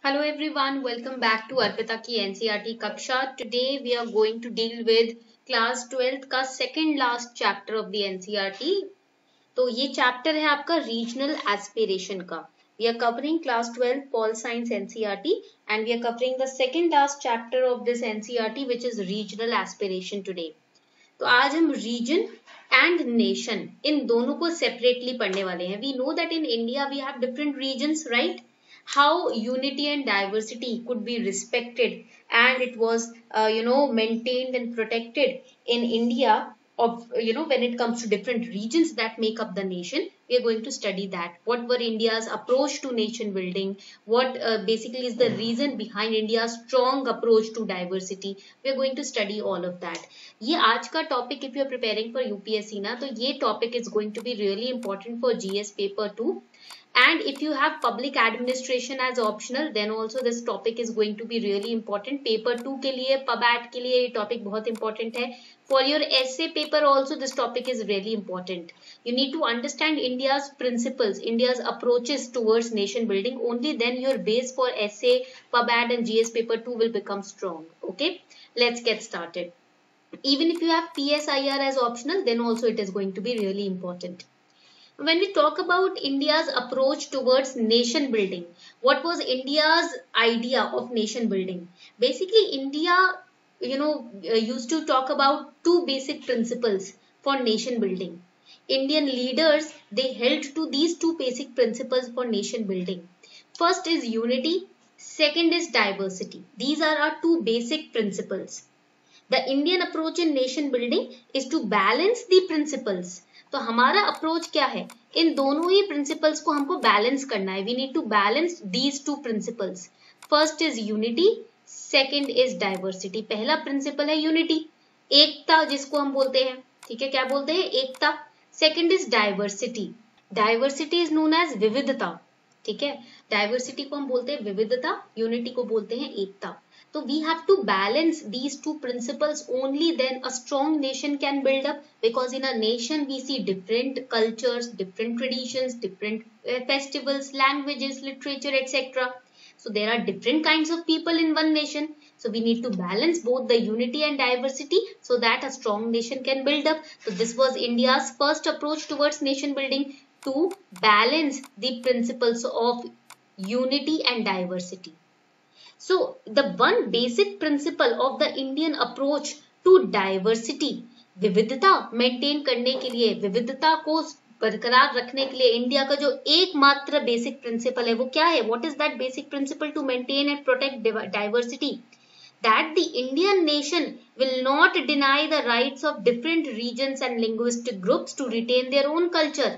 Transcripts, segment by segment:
Hello everyone, welcome back to Arpita ki NCERT Kaksha. Today we are going to deal with class 12th का second last chapter of the NCERT. तो ये chapter है आपका regional aspiration का. We are covering class 12 Pol Science NCERT and we are covering the second last chapter of this NCERT which is regional aspiration today. तो आज हम region and nation इन दोनों को separately पढ़ने वाले हैं. We know that in India we have different regions, right? How unity and diversity could be respected and it was maintained and protected in India of when it comes to different regions that make up the nation. We are going to study that. What were India's approach to nation building? What basically is the reason behind India's strong approach to diversity? We are going to study all of that. ये आज का topic, if you are preparing for UPSC ना, तो ये topic is going to be really important for GS paper 2. And if you have public administration as optional, then also this topic is going to be really important. Paper 2 के लिए, PubAt के लिए ये topic बहुत important है. For your essay paper also this topic is really important. You need to understand India's principles, India's approaches towards nation building. Only then your base for essay, PubAt and GS paper 2 will become strong. Okay, let's get started. Even if you have PSIR as optional, then also it is going to be really important. When we talk about India's approach towards nation building, what was India's idea of nation building? Basically, India, used to talk about two basic principles for nation building. Indian leaders, they held to these two basic principles for nation building. First is unity, second is diversity. These are our two basic principles. The Indian approach in nation building is to balance the principles. तो हमारा approach क्या है? इन दोनों ही principles को हमको balance करना है. We need to balance these two principles. First is unity, second is diversity. पहला प्रिंसिपल है यूनिटी, एकता जिसको हम बोलते हैं. ठीक है, क्या बोलते हैं? एकता. Second is diversity. Diversity is known as विविधता. ठीक है, डाइवर्सिटी को हम बोलते हैं विविधता, यूनिटी को बोलते हैं एकता. So we have to balance these two principles. Only then a strong nation can build up, because in a nation we see different cultures, different traditions, different festivals, languages, literature, etc. So there are different kinds of people in one nation. So we need to balance both the unity and diversity so that a strong nation can build up. So this was India's first approach towards nation building, to balance the principles of unity and diversity. So the one basic principle of the Indian approach to diversity, विविधता maintain करने के लिए, विविधता को बरकरार रखने के लिए इंडिया का जो एकमात्र बेसिक प्रिंसिपल है वो क्या है? What is that basic principle to maintain and protect diversity? That the Indian nation will not deny the rights of different regions and linguistic groups to retain their own culture.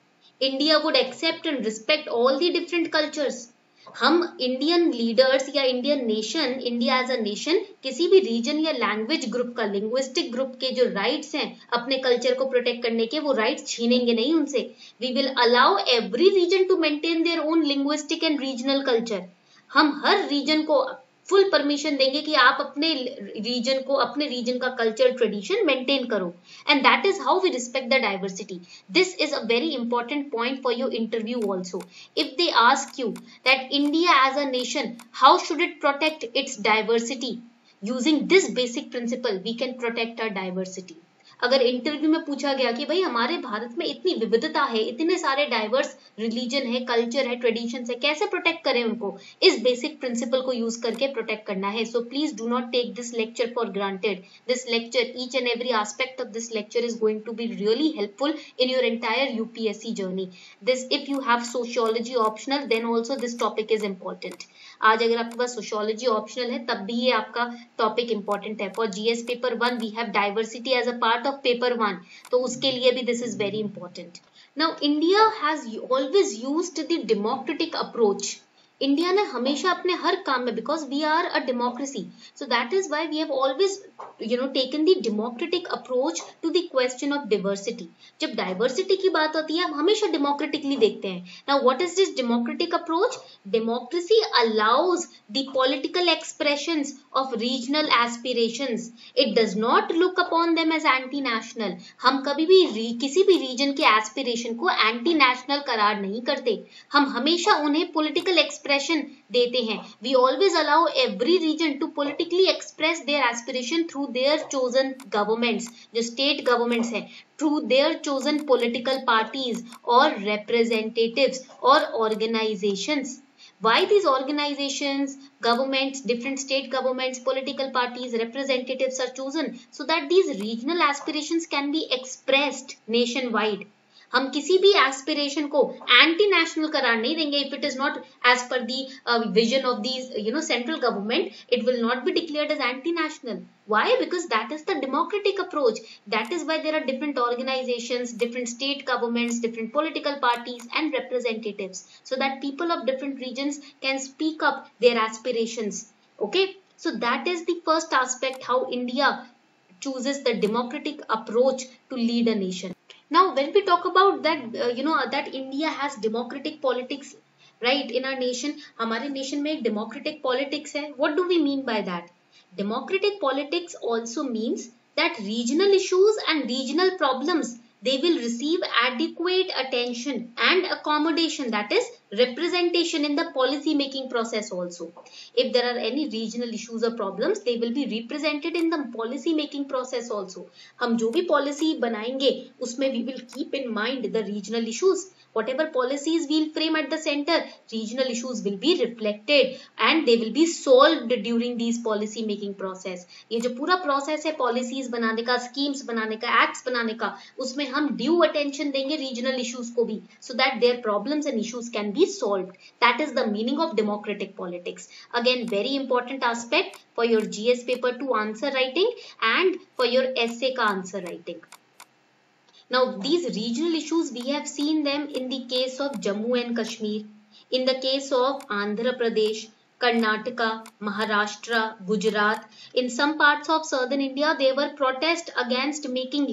India would accept and respect all the different cultures. हम Indian leaders या Indian nation, India as a nation, किसी भी region या language group का, linguistic group के जो rights हैं अपने कल्चर को प्रोटेक्ट करने के, वो राइट्स छीनेंगे नहीं उनसे. We will allow every region to maintain their own linguistic and regional culture. हम हर रीजन को फुल परमिशन देंगे कि आप अपने रीजन को, अपने रीजन का कल्चर, ट्रेडिशन मेंटेन करो. And that is how we respect the diversity. This is a very important point for your interview also. If they ask you that India as a nation, how should it protect its diversity, using this basic principle we can protect our diversity. अगर interview में पूछा गया कि भाई हमारे भारत में इतनी विविधता है, इतने सारे डाइवर्स रिलीजन है, कल्चर है, ट्रेडिशंस है, कैसे प्रोटेक्ट करें उनको? इस बेसिक प्रिंसिपल को यूज करके प्रोटेक्ट करना है. So please do not take this lecture for granted. This lecture, each and every aspect of this lecture is going to be really helpful in your entire UPSC journey. This, if you have sociology optional, then also this topic is important. आज अगर आपके पास sociology optional है तब भी ये आपका topic important है. For GS paper 1 we have diversity as a part of paper 1, तो उसके लिए भी this is very important. Now India has always used the democratic approach. India ने हमेशा अपने हर काम में, because we are a democracy, so that is why we have always taken the democratic approach to the question of diversity. जब diversity की बात होती है हम हमेशा डेमोक्रेटिकली देखते हैं. Now what is this democratic approach? Democracy allows the political expressions of regional aspirations. It does not look upon them as anti national. हम कभी भी किसी भी रीजन के एस्पिरेशन को एंटी नेशनल करार नहीं करते. हम हमेशा उन्हें पॉलिटिकल एक्सप्रेशन देते हैं. We always allow every region to politically express their aspiration through their chosen governments, जो स्टेट गवर्नमेंट्स हैं, through their chosen political parties or representatives or organizations. Why these organizations, governments, different state governments, political parties, representatives are chosen? So that these regional aspirations can be expressed nationwide. हम किसी भी aspiration को anti national करार नहीं देंगे. If it is not as per the vision of the central government, it will not be declared as anti national. Why? Because that is the democratic approach. That is why there are different organizations, different state governments, different political parties and representatives, so that people of different regions can speak up their aspirations. Okay, so that is the first aspect, how India chooses the democratic approach to lead a nation. Now when we talk about that, that India has democratic politics, right, in our nation, हमारे nation में एक democratic politics है. What do we mean by that? Democratic politics also means that regional issues and regional problems, they will receive adequate attention and accommodation, that is representation in the policy making process also. If there are any regional issues or problems, they will be represented in the policy making process also. हम जो भी policy बनाएंगे उसमें we will keep in mind the regional issues. Whatever policies we'll frame at the center, regional issues will be reflected and they will be solved during these policy making process. ये जो पूरा process है policies बनाने का, schemes बनाने का, acts बनाने का, उसमें हम due attention देंगे regional issues को भी, so that their problems and issues can be solved. That is the meaning of democratic politics. Again, very important aspect for your GS paper 2 answer writing and for your essay ka answer writing. Now these regional issues, we have seen them in the case of Jammu and Kashmir, in the case of Andhra Pradesh, Karnataka, Maharashtra, Gujarat. In some parts of southern India, there were protests against making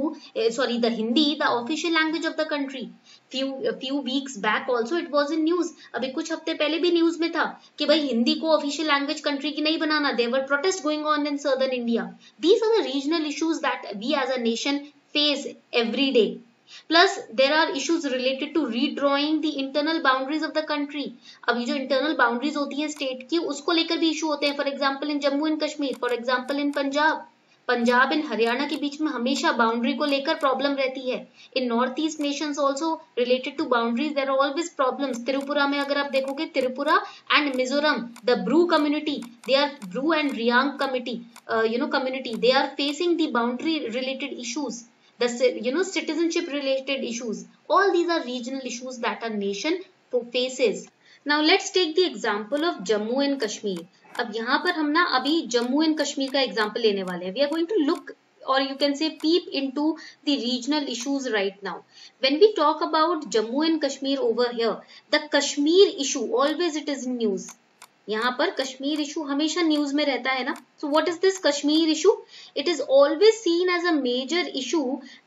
the Hindi the official language of the country. Few weeks back also it was in news. अभी कुछ हफ्ते पहले भी news में था कि भाई हिंदी को ऑफिशियल लैंग्वेज कंट्री की नहीं बनाना. There were protests going on in southern India. These are the regional issues that we as a nation face every day. Plus there are issues related to redrawing the internal boundaries of the country. अब ये जो internal boundaries होती है state की, उसको लेकर भी issue होते हैं. For example in Jammu and Kashmir, for example in Punjab and Haryana के बीच में हमेशा बाउंड्री को लेकर प्रॉब्लम रहती है. In North East nations also related to boundaries there are always problems. Tripura में अगर आप देखोगे, Tripura and Mizoram, the Bru community, they are Bru and Reang community, they are facing the boundary related issues, the citizenship related issues. All these are regional issues that our nation faces. Now let's take the example of Jammu and Kashmir. अब यहाँ पर हम ना अभी Jammu and Kashmir का example लेने वाले हैं. We are going to look, or you can say peep into the regional issues right now. When we talk about Jammu and Kashmir over here, the Kashmir issue always it is in news. यहाँ पर Kashmir issue हमेशा news में रहता है ना. So what is this Kashmir issue? It is always seen as a major issue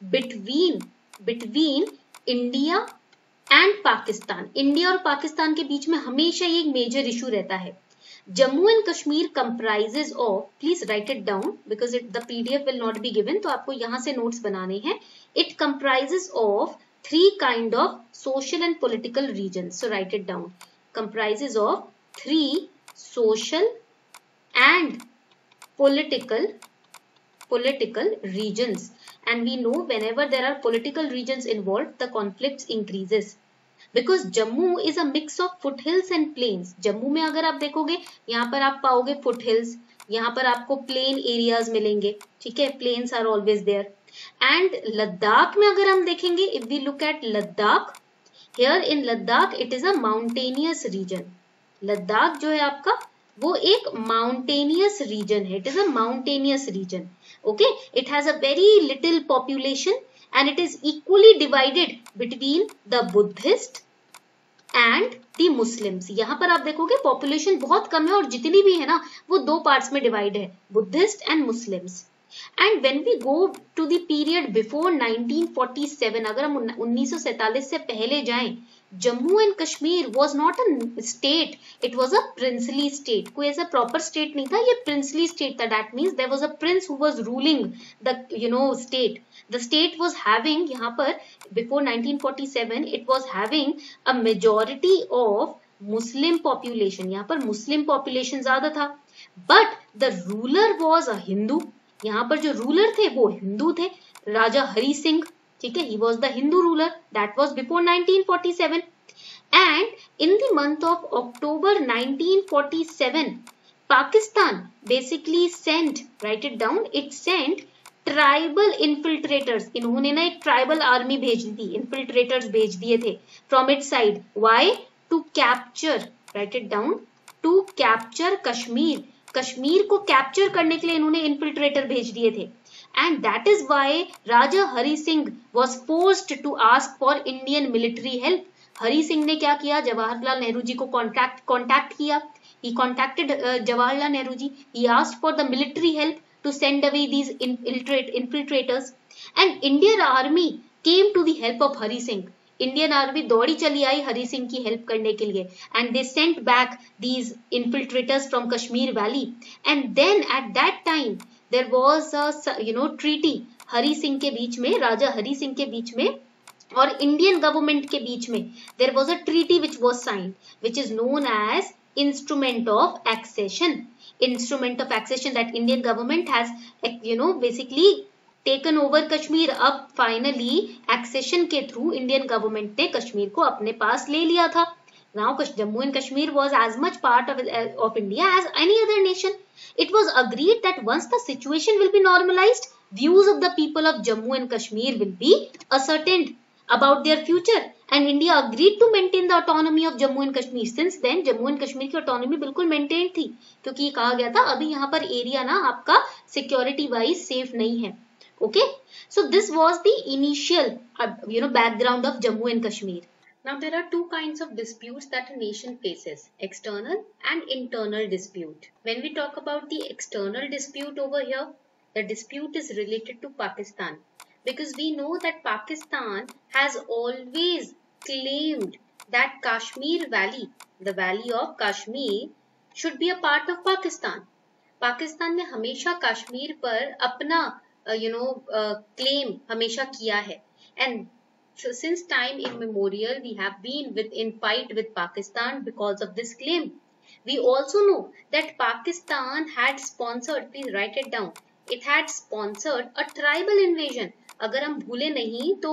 between India and Pakistan. India और पाकिस्तान के बीच में हमेशा ये एक मेजर इशू रहता है. Jammu and Kashmir comprises of, please write it down because the PDF will not be given, तो आपको यहाँ से नोट्स बनाने हैं. It comprises of 3 kind of social and political regions. So write it down. Comprises of 3 social and political regions. And we know whenever there are political regions involved, the conflicts increases. Because Jammu is a mix of foothills and plains. Jammu में अगर आप देखोगे, यहाँ पर आप पाओगे foothills, यहाँ पर आपको plain areas मिलेंगे, ठीक है, plains are always there. And Ladakh में अगर हम देखेंगे, if we look at Ladakh, here in Ladakh it is a mountainous region. Ladakh जो है आपका वो एक माउंटेनियस रीजन है. It is a mountainous region. Okay, it has a very little population and it is equally divided between the Buddhist and the Muslims. यहाँ पर आप देखोगे पॉपुलेशन बहुत कम है और जितनी भी है ना वो 2 पार्ट्स में डिवाइड है, Buddhist and Muslims. And when we go to the period before 1947, अगर हम 1947 से पहले जाएं, Jammu and Kashmir was not a state, it was a princely state. कोई ऐसा proper state नहीं था, ये princely state था. That means there was a prince who was ruling the state. The state was having, यहाँ पर before 1947 it was having a majority of Muslim population, यहाँ पर मुस्लिम पॉपुलेशन ज्यादा था, but the ruler was a Hindu, यहाँ पर जो ruler थे वो हिंदू थे, राजा हरि सिंह, ठीक है, he was the Hindu ruler, that was before 1947. And in the month of October 1947, Pakistan basically sent, write it down, it sent tribal infiltrators, इन्होंने ना एक ट्राइबल आर्मी भेज दी, इन्फिल्ट्रेटर्स भेज दिए थे from it side, why, to capture, write it down, to capture Kashmir, Kashmir को capture करने के लिए इन्होंने इन्फिल्ट्रेटर भेज दिए थे. And that is why Raja Hari Singh was forced to ask for Indian military help. Hari Singh ने क्या किया, जवाहरलाल नेहरू जी को कॉन्टैक्ट किया, he contacted Jawaharlal Nehru ji, he asked for the military help to send away these infiltrators, and Indian army came to the help of Hari Singh. Indian army दौड़ी चली आई हरि सिंह की help करने के लिए, and they sent back these infiltrators from Kashmir Valley. And then at that time there was a treaty Hari Singh के बीच में, राजा हरि सिंह के बीच में और इंडियन गवर्नमेंट के बीच में, there was a treaty which was signed, which is known as instrument of accession. Instrument of accession, that Indian government has basically taken over Kashmir. अब finally accession के through Indian government ने कश्मीर को अपने पास ले लिया था. Now Jammu and Kashmir was as much part of India as any other nation. It was agreed that once the situation will be normalized, views of the people of Jammu and Kashmir will be ascertained about their future, and India agreed to maintain the autonomy of Jammu and Kashmir. Since then Jammu and Kashmir की autonomy बिल्कुल maintained थी, क्योंकि ये कहा गया था अभी यहाँ पर एरिया ना आपका security wise safe नहीं है. Okay, so this was the initial background of Jammu and Kashmir. Now there are two kinds of disputes that a nation faces, external and internal dispute. When we talk about the external dispute over here, the dispute is related to Pakistan, because we know that Pakistan has always claimed that Kashmir Valley, the valley of Kashmir, should be a part of Pakistan. Pakistan ने हमेशा कश्मीर पर अपना claim हमेशा किया है, and since time immemorial we have been in fight with Pakistan because of this claim. We also know that Pakistan had sponsored, please write it down, it had sponsored a tribal invasion. अगर हम भूले नहीं तो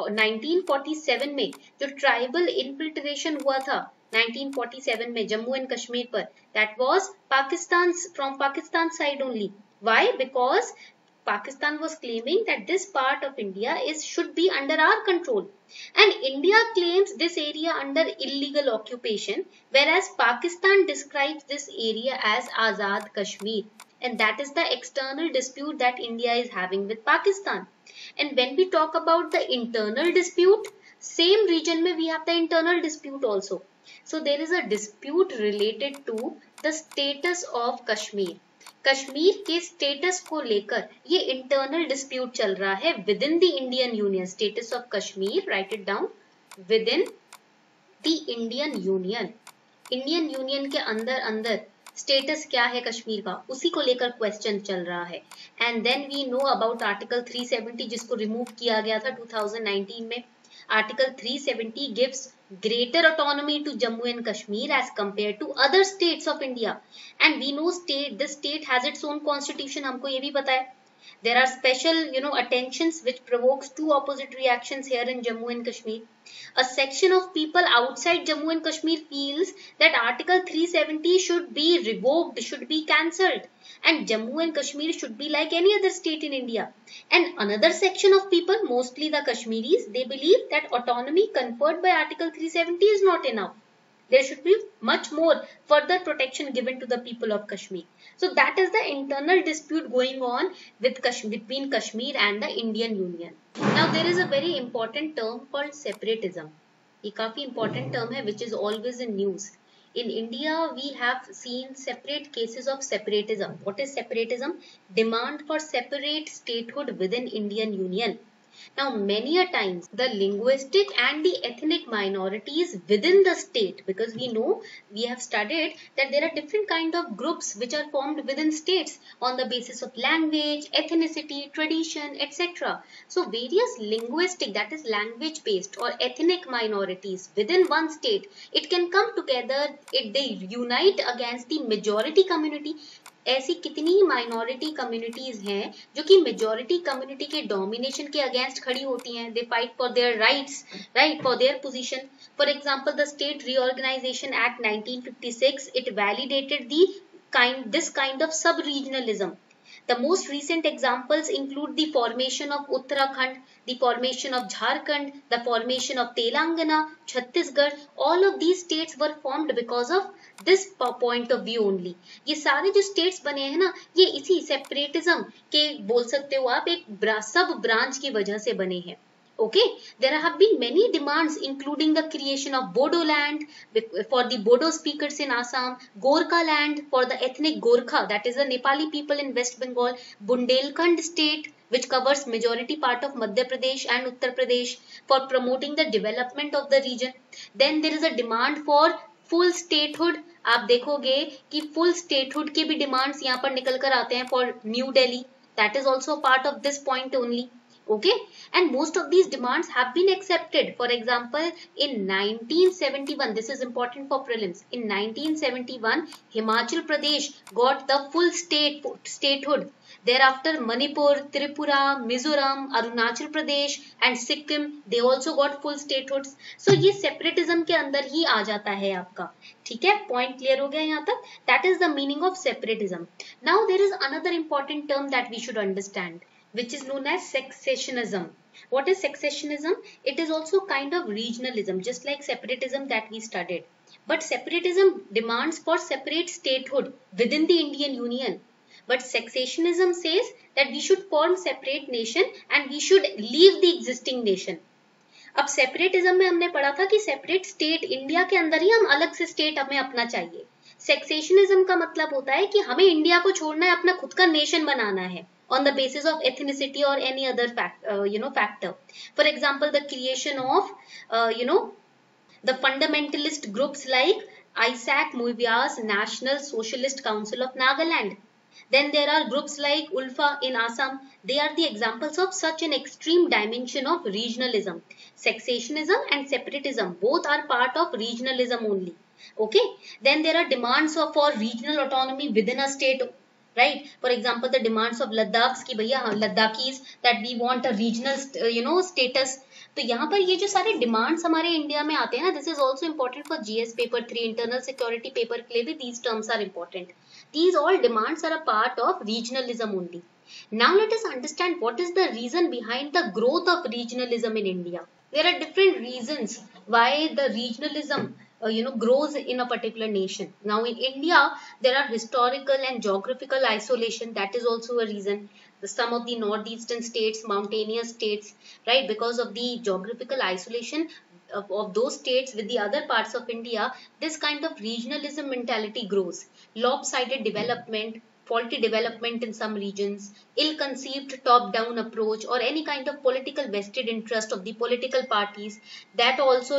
1947 में जो tribal infiltration हुआ था 1947 में जम्मू एंड कश्मीर पर, that was from Pakistan side only. Why? Because Pakistan was claiming that this part of India should be under our control, and India claims this area under illegal occupation, whereas Pakistan describes this area as Azad Kashmir, and that is the external dispute that India is having with Pakistan. And when we talk about the internal dispute, same region में we have the internal dispute also. So there is a dispute related to the status of Kashmir. Kashmir के status को लेकर ये internal dispute चल रहा है within the Indian union. Status of Kashmir, write it down, within the Indian union. Indian union के अंदर status क्या है कश्मीर का, उसी को लेकर क्वेश्चन चल रहा है. And then we know about article 370 जिसको रिमूव किया गया था 2019 में. Article 370 gives greater autonomy to Jammu and Kashmir as compared to other states of India. And we know this state has its own constitution. हमको ये भी पता है. There are special, attentions which provokes two opposite reactions here in Jammu and Kashmir. A section of people outside Jammu and Kashmir feels that Article 370 should be revoked, should be cancelled, and Jammu and Kashmir should be like any other state in India. And another section of people, mostly the Kashmiris, they believe that autonomy conferred by Article 370 is not enough. There should be much more further protection given to the people of Kashmir. So that is the internal dispute going on between Kashmir and the Indian Union. Now there is a very important term called separatism. ये काफी important term है which is always in news. In India we have seen separate cases of separatism. What is separatism? Demand for separate statehood within Indian Union. Now, many a times the linguistic and the ethnic minorities within the state, because we know, we have studied that there are different kind of groups which are formed within states on the basis of language, ethnicity, tradition, etc. So various linguistic, that is language based, or ethnic minorities within one state, it can come together, they unite against the majority community. ऐसी कितनी minority communities हैं जो कि majority community के domination के against खड़ी होती हैं. They fight for their rights, right, for their position. For example, the state reorganisation act 1956, it validated the this kind of sub-regionalism. The most recent examples include the formation of Uttarakhand, the formation of Jharkhand, the formation of Telangana, Chhattisgarh. All of these states were formed because of this point of view only. ये सारे जो states बने हैं ना, ये इसी separatism के बोल सकते हो आप एक सब branch की वजह से बने हैं. Okay, there have been many demands including the creation of Bodo land for the Bodo speakers in Assam, Gorkha land for the ethnic Gorkha, that is the Nepali people in West Bengal, Bundelkhand state which covers majority part of Madhya Pradesh and Uttar Pradesh, for promoting the development of the region. Then there is a demand for full statehood. आप देखोगे कि full statehood की भी demands यहाँ पर निकल कर आते हैं for New Delhi. That is also part of this point only. Okay, and most of these demands have been accepted. For example, in 1971, this is important for prelims, in 1971 Himachal Pradesh got the full statehood. Thereafter Manipur, Tripura, Mizoram, Arunachal Pradesh and Sikkim, they also got full statehoods. So ये separatism के अंदर ही आ जाता है आपका. ठीक है, point clear हो गया यहाँ तक. That is the meaning of separatism. Now there is another important term that we should understand, which is known as secessionism. What is secessionism? It is also kind of regionalism, just like separatism that we studied. But separatism demands for separate statehood within the Indian Union. But secessionism says that we should form separate nation and we should leave the existing nation. अब separatism में हमने पढ़ा था कि separate state, India के अंदर ही हम अलग से स्टेट हमें अपना चाहिए. सेक्सेशनिज्म का मतलब होता है कि हमें इंडिया को छोड़ना है, अपना खुद का नेशन बनाना है on the basis of ethnicity or any other factor. For example, the creation of the fundamentalist groups like Isaac Muivia's National Socialist Council of Nagaland. Then there are groups like Ulfa in Assam. They are the examples of such an extreme dimension of regionalism. Secessionism and separatism both are part of regionalism only. Okay. Then there are demands for regional autonomy within a state. Right. For example, the demands of Ladakhs की भैया Ladakhis that we want a regional status. तो यहाँ पर ये जो सारे demands हमारे India में आते हैं ना, this is also important for GS paper 3, internal security paper के लिए भी these terms are important. These all demands are a part of regionalism only. Now let us understand what is the reason behind the growth of regionalism in India. There are different reasons why the regionalism grows in a particular nation. Now in India, there are historical and geographical isolation. That is also a reason. Some of the northeastern states, mountainous states, right, because of the geographical isolation of those states with the other parts of India, this kind of regionalism mentality grows. Lopsided development, faulty development in some regions, ill-conceived top-down approach, or any kind of political vested interest of the political parties, that also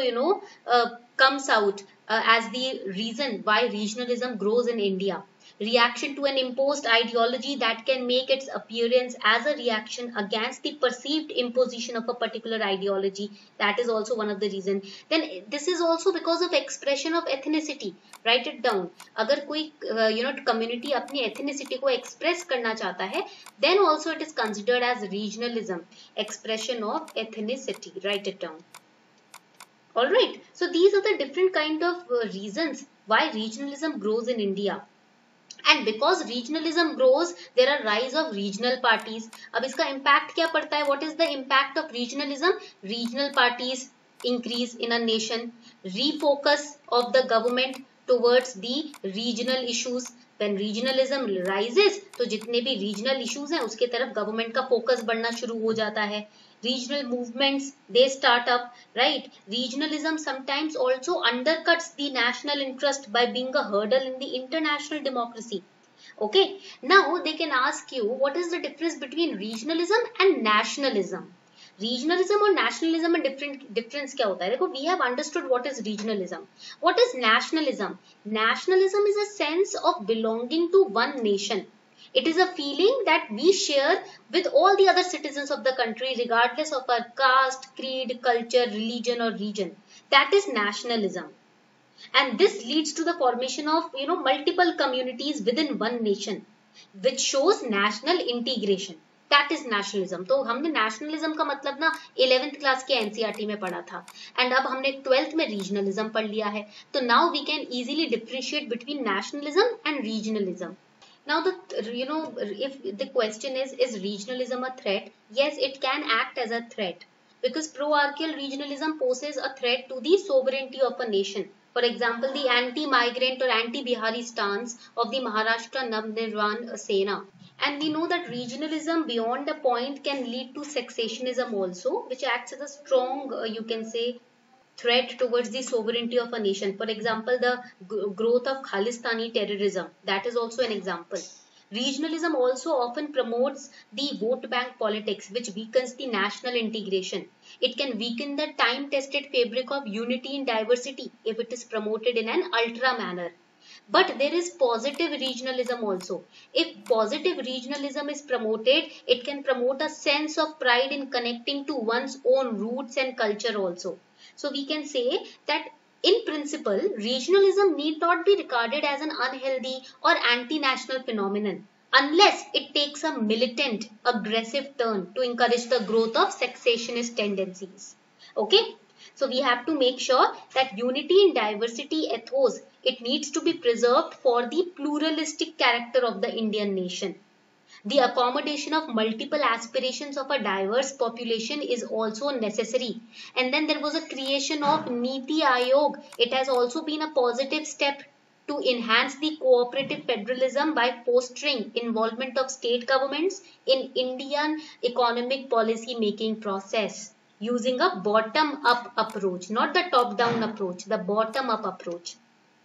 comes out as the reason why regionalism grows in India. Reaction to an imposed ideology that can make its appearance as a reaction against the perceived imposition of a particular ideology. That is also one of the reasons. Then this is also because of expression of ethnicity. Write it down. अगर कोई community अपनी ethnicity को express करना चाहता है, then also it is considered as regionalism. Expression of ethnicity. Write it down. Alright. So these are the different kind of reasons why regionalism grows in India. And because regionalism grows, there are rise of regional parties. अब इसका impact क्या पड़ता है? What is the impact of regionalism? Regional parties increase in a nation. Refocus of the government towards the regional issues. When regionalism rises, तो जितने भी regional issues हैं उसके तरफ government का focus बढ़ना शुरू हो जाता है. Regional movements, they start up, right? Regionalism sometimes also undercuts the national interest by being a hurdle in the international democracy. Okay, now they can ask you, what is the difference between regionalism and nationalism? Regionalism और nationalism में difference क्या होता है? देखो, we have understood what is regionalism. What is nationalism? Nationalism is a sense of belonging to one nation. It is a feeling that we share with all the other citizens of the country, regardless of our caste, creed, culture, religion, or region. That is nationalism. And this leads to the formation of, multiple communities within one nation, which shows national integration. That is nationalism. तो हमने nationalism का मतलब ना 11th class के NCERT में पढ़ा था, and अब हमने 12th में रीजनलिज्म पढ़ लिया है. तो now we can easily differentiate between nationalism and regionalism. Now, if the question is regionalism a threat? Yes, it can act as a threat, because pro-archaeal regionalism poses a threat to the sovereignty of a nation. For example, the anti-migrant or anti-Bihari stance of the Maharashtra Navnirvan Sena. And we know that regionalism beyond a point can lead to secessionism also, which acts as a strong, you can say, threat towards the sovereignty of a nation. For example, the growth of Khalistani terrorism, that is also an example. Regionalism also often promotes the vote bank politics, which weakens the national integration. It can weaken the time-tested fabric of unity in diversity if it is promoted in an ultra manner. But there is positive regionalism also. If positive regionalism is promoted, it can promote a sense of pride in connecting to one's own roots and culture also. So we can say that in principle, regionalism need not be regarded as an unhealthy or anti-national phenomenon unless it takes a militant, aggressive turn to encourage the growth of secessionist tendencies. Okay? So we have to make sure that unity in diversity ethos, it needs to be preserved for the pluralistic character of the Indian nation. The accommodation of multiple aspirations of a diverse population is also necessary. And then there was a creation of Niti Aayog. It has also been a positive step to enhance the cooperative federalism by fostering involvement of state governments in Indian economic policy making process using a bottom-up approach, not the top-down approach, the bottom-up approach.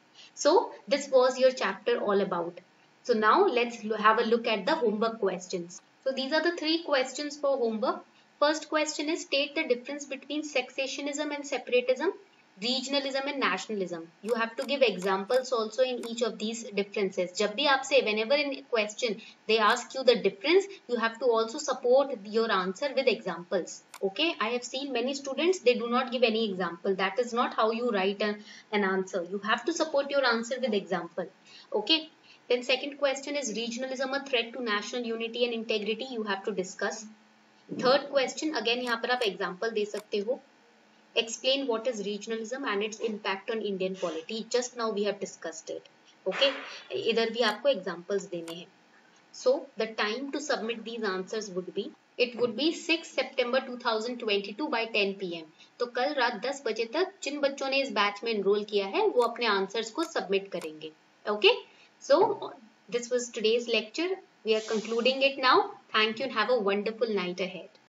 So this was your chapter all about. So now let's have a look at the homework questions. So these are the 3 questions for homework. First question is, state the difference between secessionism and separatism, regionalism and nationalism. You have to give examples also in each of these differences. जब भी आपसे, whenever in question they ask you the difference, you have to also support your answer with examples. Okay, I have seen many students, they do not give any example. That is not how you write an answer. You have to support your answer with example. Okay. Then second question is, regionalism a threat to national unity and integrity? You have to discuss. Third question, again यहाँ पर आप example दे सकते हो. Explain what is regionalism and its impact on Indian polity. Just now we have discussed it. Okay, इधर भी आपको examples देने हैं. So the time to submit these answers would be, it would be 6 September 2022 by 10 PM. तो कल रात 10 बजे तक जिन बच्चों ने इस बैच में enroll किया है वो अपने answers को submit करेंगे. Okay, so this was today's lecture. We are concluding it now. Thank you and have a wonderful night ahead.